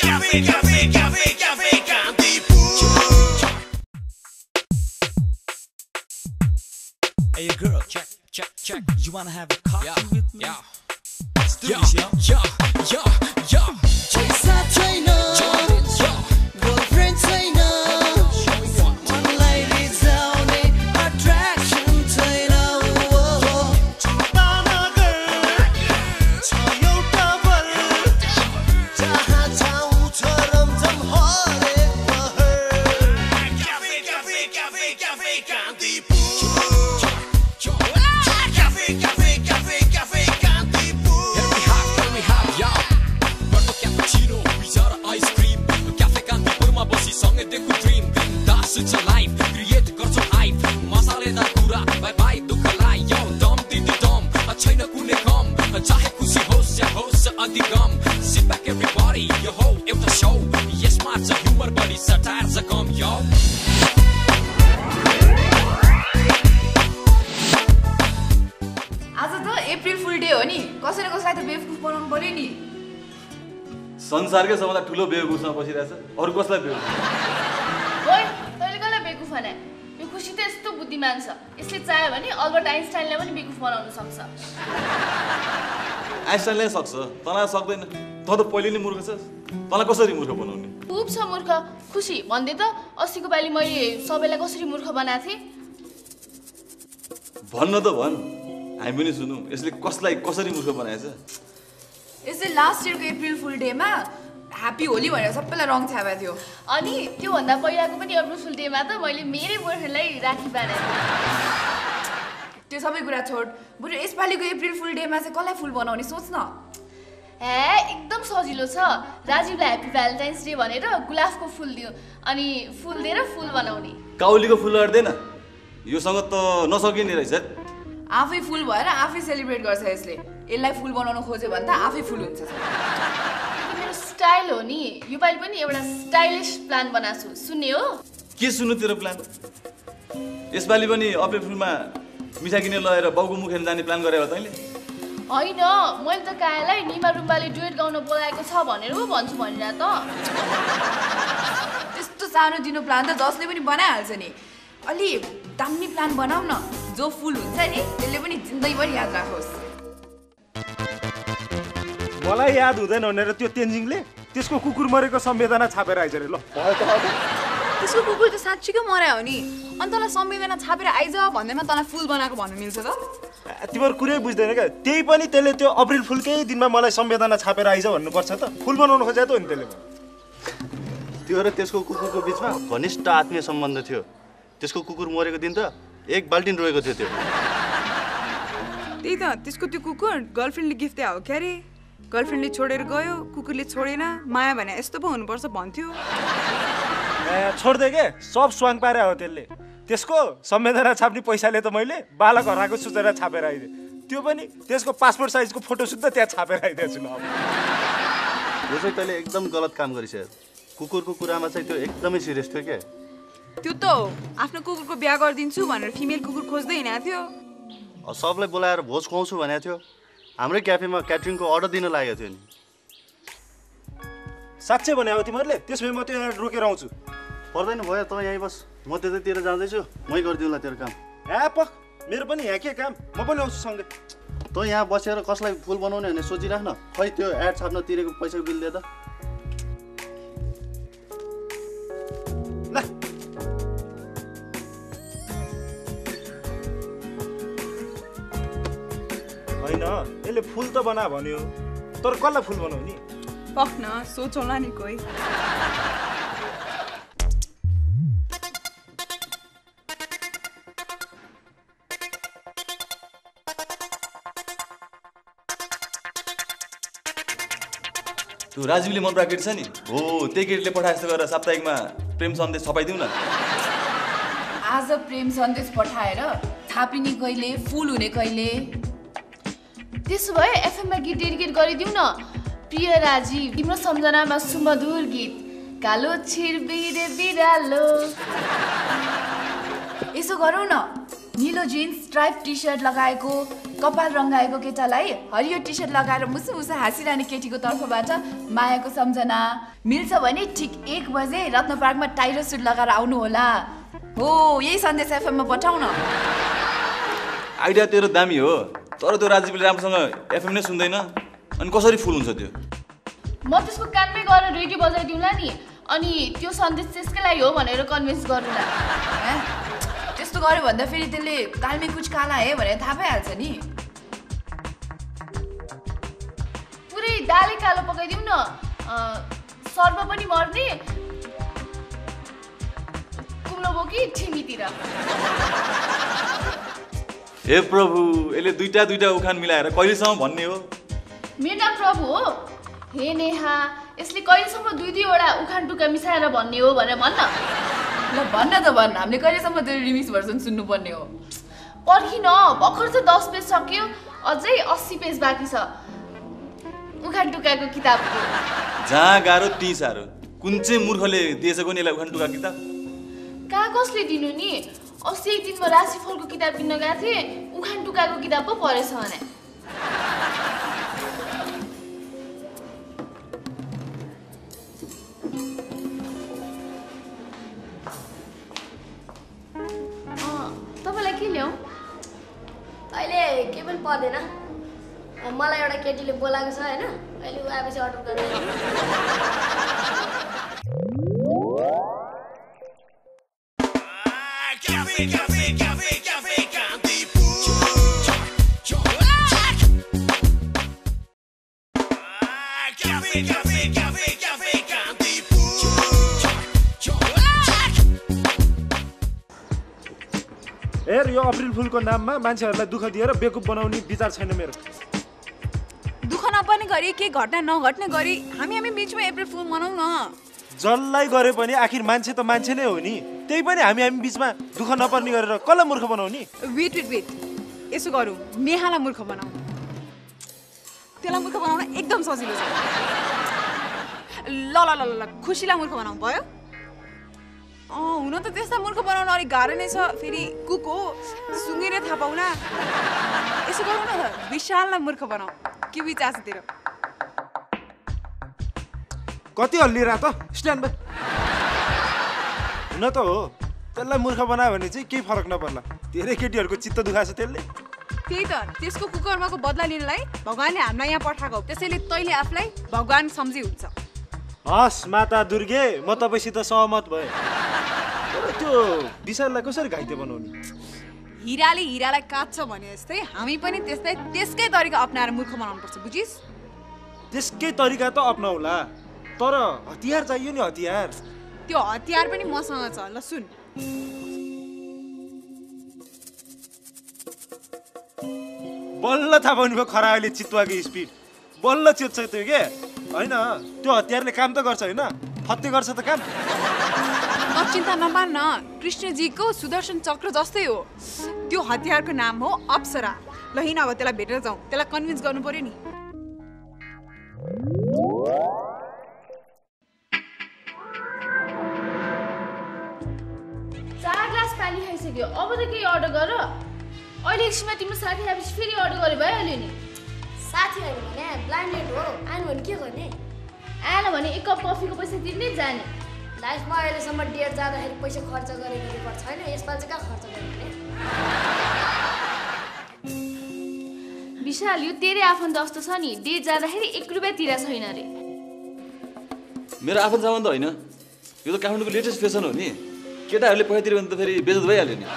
Hey girl, check. You wanna have a coffee with me? Let's do this, yo. Chase that train girlfriend say no. One lady's only attraction train It's a life, create गर्छौ hype मसालेदार कुरा bye bye दुःखलाई यो दम दिदी दम छैन कुनै कम चाहे खुसी होस् या होस् अधिगम sit back everybody यो हो एउटा शो यसमा छ ह्युमर बढी सटायर छ कम यो आज त अप्रिल फुल डे हो नि कसैले कसैलाई त बेवकुफ बनाउनु पर्यो नि संसारकै सबभन्दा ठुलो बेवकुफसँग बसिरहेछ अरु कसलाई बेवकुफ यो खुसी त यस्तो बुद्धिमान छ यसले चाह्यो भने अल्बर्ट आइन्स्टाइनले पनि बेवकुफ बनाउन सक्छ आइन्स्टाइनले सक्छ तँलाई सक्दैन त पहिले नै मूर्ख छस् तँलाई कसरी मूर्ख बनाउने खूब छ मूर्ख खुसी भन्दै त अस्तिको पाली मैले सबैलाई कसरी मूर्ख बनाएको थिएँ भन्न त भन हामी पनि सुनौ यसले कसलाई कसरी मूर्ख बनाएछ यसले लास्ट इयरको अप्रिल फुल डेमा ह्याप्पी होली भनेर सबैलाई रङ छापेको थियो अनि त्यो भन्दा पहिलाको पनि अप्रिल फुल डेमा त मैले मेरै बोयफ्रेन्डलाई राखी बाँधेको त्यो सबै कुरा छोड बरु यसपालिको अप्रिल फुल डेमा चाहिँ कसलाई फुल बनाउने सोच न एकदम सजिलो छ राजीवलाई ह्याप्पी भ्यालेन्टाइन्स डे भनेर गुलाबको फुल दियो अनि फुल दिएर फुल बनाउने काउलीको फुल अड्दैन योसँग त नसकिने रहेछ आफै फुल भएर आफै सेलिब्रेट गर्छ यसले यसलाई फुल बनाउन खोज्यो भने त आफै फुल हुन्छ स्टाइल हो नि योपालि पनि एउटा स्टाइलिश प्लान बनाएको छु सुन्ने हो के सुन्नु तेरो प्लान यसपालि पनि अप्रिल फुलमा मिठाई किनेर लगेर बाउको मुख हेर्न जाने प्लान गरेर तैँले होइन मैले त कायालाई निमा रुम्बाले डुएट गाउन बोलाएको छ भनेर पो भन्छु भनेर त त्यस्तो सानो दिनो प्लान त जसले पनि बनाइहाल्छ नि अलि दामी प्लान बनाऊ न जो फुल हुन्छ नि त्यसले पनि जिन्दगीभरि याद राखोस् मलाई याद हुँदैन भनेर त्यो तेन्जिङले त्यसको कुकुर मरेको संवेदना छापेर आइज रे ल त्यसको कुकुर त साँच्चीकै मर्या हो नि अनि तँलाई संवेदना छापेर आइज भन्दैमा तँलाई फुल बनाएको भन्नु मिल्छ त तिम्रो कुरै बुझ्दैन क्या त्यही पनि त्यसले त्यो अप्रिल फुलकै दिनमा मलाई संवेदना छापेर आइज भन्नुपर्छ त फुल बनाउनु खोजे त हो नि त्यसले त्यो र त्यसको कुकुरको बिचमा घनिष्ठ आत्मीय सम्बन्ध थियो त्यसको कुकुर मरेको दिन त एक बाल्टिन रोएको थियो त्यो त्यही त त्यसको त्यो कुकुर गर्लफ्रेन्डले गिफ्ट दिए हो क्या रे गर्लफ्रेन्डले छोडेर गयो कुकुरले छोडेन माया भने यस्तो पो हुनुपर्छ भन्थ्यो छोड्दै के सब स्वाङ पारे हो त्यसले त्यसको संवेदना छाप्ने पैसाले त मैले बालक हराएको सूचना छापेर आइदिएँ त्यो पनि त्यसको पासपोर्ट साइजको फोटो सुद्धा त्यहाँ छापेर आइदिएको छु ल यो चाहिँ तैँले एकदम गलत काम गरिस् कुकुरको कुरामा चाहिँ त्यो एकदमै सिरियस थियो क्या त्यो त आफ्नो कुकुरको बिहा गरिदिन्छु भनेर फिमेल कुकुर खोज्दै हिँडेको थियो सबलाई बोलाएर भोज खुवाउँछु भनेको थियो हाम्रै क्याफेमा क्याटरिङको अर्डर दिन लागेको थियो नि साँच्चै भने हो तिमीहरूले त्यसमै म त्यो रोकेर आउँछु पर्दैन भयो त यहीँ बस म त्यतैतिर जाँदैछु मै गरिदिउँला तेरो काम पक मेरो पनि यहाँ के काम म पनि आउँछु सँगै त यहाँ बसेर कसलाई फुल बनाउने भने सोचिराख्न खै त्यो एड छाप्न तिरेको पैसाको बिल दे त ल होइन यसले फुल त बना भन्यो तर कसलाई फुल बनाउने पक्न सोचौँला नि कोही त्यो राजीवले मन पराएको केटी छ नि हो त्यही केटीले पठाए जस्तो गरेर साप्ताहिकमा प्रेम सन्देश छपाइदिउँ न आज प्रेम सन्देश पठाएर छापिने कहिले फुल हुने कहिले त्यसो भए एफएममा गीत डेडिकेट गरिदिउँ न प्रिय राजीव तिम्रो सम्झनामा सुमधुर गीत कालो छिरबिरे बिरालो यसो गरौँ न नीलो जिन्स स्ट्राइप टी सर्ट लगाएको कपाल रङ्गाएको केटालाई हरियो टी सर्ट लगाएर मुसु मुसु हाँसिरहने केटीको तर्फबाट मायाको सम्झना। मिल्छ भने ठिक 1 बजे रत्न पार्कमा टाइगर सुट लगाएर आउनु होला। हो यही सन्देश एफएममा पठाउन। आइडिया तेरो दामी हो, तर त्यो राजीवले राम्रोसँग एफएम नै सुन्दैन, अनि कसरी फुल हुन्छ त्यो? म त्यसको कानमै गएर रेडियो बजाइदिउँला नि, अनि त्यो सन्देश त्यसकै लागि हो भनेर कन्भिन्स गर्नुला। त्यस्तो गर्यो भन्दा फेरि त्यसले कालमै कुछ काला है भनेर थाहा पाइहाल्छ नि। पुरै दालै कालो पकाइदिउँ न, सर्व पनि मर्ने, कुम्लो बोकी ठिमीतिर। हे प्रभु, यसले दुईटा उखान मिलाएर कहिलेसम्म भन्ने हो? मेरो नाम प्रभु हो। हे नेहा, यसले कहिलेसम्म 2-2वटा उखान टुक्का मिसाएर भन्ने हो भनेर भन्न। ल भन्न त भन्न, हामीले कहिलेसम्म त्यो रिमिक्स भर्सन सुन्नुपर्ने हो? पर्खिन, भर्खर चाहिँ 10 पेज सक्यो, अझै 80 पेज बाँकी छ उखान टुक्काको किताबको। जहाँ गाह्रो त्यही साह्रो। कुन चाहिँ मूर्खले दिएछको नि यसलाई उखान टुक्का किताब? कहाँ कसले दिनु नि? अस्ति एक दिन म राशिफलको किताब किन्न गएको थिएँ, उखान टुक्काको किताब पो परेछ भने। तपाईँलाई के ल्याऊ? अहिले के पनि पर्दैन, मलाई एउटा केटीले बोलाएको छ होइन, अहिले ऊ आएपछि अर्डर गर्नु। हेर, यो अप्रिल फुलको नाममा मान्छेहरूलाई दुःख दिएर बेकुप बनाउने विचार छैन मेरो। दुःख नपर्ने गरी के घटना नघट्ने गरी हामी बीचमा अप्रिल फुल मनाउँ न। जसलाई गरे पनि आखिर मान्छे त मान्छे नै हो नि, त्यही पनि हामी बीचमा दुःख नपर्ने गरेर कसलाई मूर्ख बनाउने? वेट यसो गरौँ, नेहालाई मूर्ख बनाऊ। त्यसलाई मूर्ख बनाउन एकदम सजिलो छ। ल खुसीलाई मूर्ख बनाऊ भयो। हुन त त्यसलाई मूर्ख बनाउन अलिक गाह्रो नै छ, फेरि कुक हो, सुँगेर थाहा पाउला। यसो गरौँ न त, विशाललाई मूर्ख बनाऊ। के विचार छ तेरो? कति हल्लिएर त स्ट्यान्ड बाई। हुन त हो, त्यसलाई मूर्ख बनायो भने चाहिँ केही फरक नपर्ला। धेरै केटीहरूको चित्त दुखाएको छ त्यसले। त्यही त, त्यसको कुकर्मको बदला लिनलाई भगवानले हामीलाई यहाँ पठाएको, त्यसैले तैँले आफूलाई भगवान सम्झी हुन्छ। हस् माता दुर्गे, म तपाईँसित सहमत भएँ। त्यो विशाललाई कसरी घाइते बनाउने? हिराले हिरालाई काट्छ भने जस्तै हामी पनि त्यसलाई त्यसकै तरिका अपनाएर मूर्ख बनाउनु पर्छ, बुझिस्? त्यसकै तरिका त अपनाउला, तर हतियार चाहियो नि, हतियार। त्यो हतियार पनि मसँग छ, ल सुन। बल्ल थाहा पाउनु भयो खरायोले चितुवाको स्पिड, बल्ल चेत्छ त्यो के होइन। त्यो हतियारले काम त गर्छ होइन, हत्या गर्छ त काम। चिन्ता नमान्न, कृष्णजीको सुदर्शन चक्र जस्तै हो। त्यो हतियारको नाम हो अप्सरा। ल हिँड, अब त्यसलाई भेटेर जाउँ, त्यसलाई कन्भिन्स गर्नु पर्यो नि। 4 ग्लास पानी खाइसक्यो, अब त केही अर्डर गर। अहिले एकछिनमा तिम्रो साथी आएपछि फेरि अर्डर गरे भइहाल्यो नि। साथी होइन भने ब्लाइन्डेड हो, आएन भने के गर्ने? आएन भने 1 कप कफीको पैसा तिर्नै जाने। लाइफमा अहिलेसम्म डेट जाँदाखेरि पैसा खर्च गरेको रेकर्ड छैन, यसपालि चाहिँ कहाँ खर्च गर्ने? विशाल, यो तेरै आफन्त जस्तो छ नि, डेट जाँदाखेरि 1 रुपियाँ तिरा छैन रे। मेरो आफन्त सामान त होइन, यो त काठमाडौँको लेटेस्ट फेसन हो नि। केटाहरूले पैसा तिर्यो भने त फेरि बेइज्जत भइहाल्यो नि।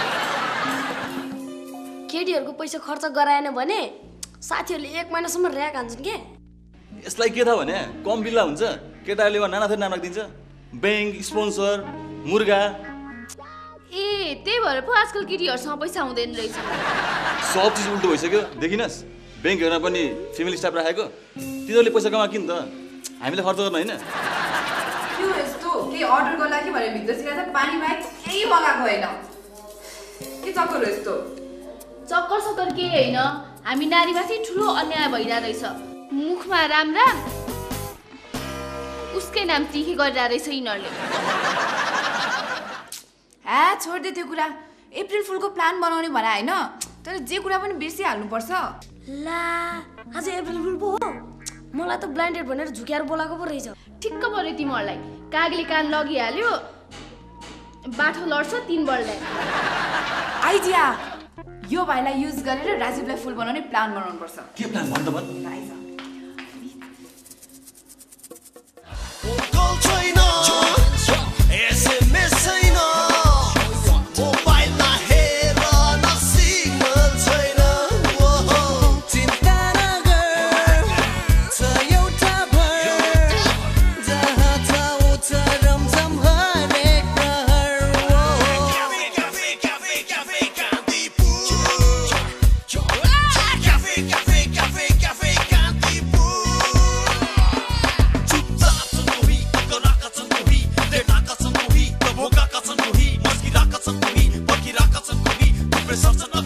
केटीहरूको पैसा खर्च गराएन भने साथीहरूले 1 महिनासम्म र्याक हान्छन् के? यसलाई के थाहा भने कम बिल्ला हुन्छ, केटाहरूले नाना थरी नाम राखिदिन्छ, ब्याङ्क, स्पोन्सर, मुर्गा। ए त्यही भएर पो आजकल केटीहरूसँग पैसा हुँदैन रहेछ। सब चिज उल्टो भइसक्यो, देखिनस्? ब्याङ्कहरूमा पनि फेमिली स्टाफ राखेको, तिनीहरूले पैसा कमा किन त, हामीले खर्च गर्नु होइन। त्यो यस्तो केही अर्डर गर्ला कि भनेर भित्र सिधा त पानी बाहेक केही मगाएको होइन। के चक्कर हो यस्तो? चक्कर सक्कर केही होइन, हामी नारीमाथि ठुलो अन्याय भइरहेको रहेछ। मुखमा राम राम, उसकै नाम तिखी गरिरहेको रहेछ यिनीहरूले। छोड्दे त्यो कुरा, अप्रिल फुलको प्लान बनाउने भने हैन तर जे कुरा पनि बिर्सिहाल्नुपर्छ ला आज अप्रिल फुल पो हो मलाई त ब्लाइन्डेड भनेर झुक्याएर बोलाएको पो रहेछ ठिक्क पर्यो तिमीहरूलाई कागले कान लगिहाल्यो बाठो लड्छ 3 बलले आइडिया यो भाइलाई युज गरेर राजीवलाई फुल बनाउने प्लान बनाउनुपर्छ के प्लान भन्न भन Results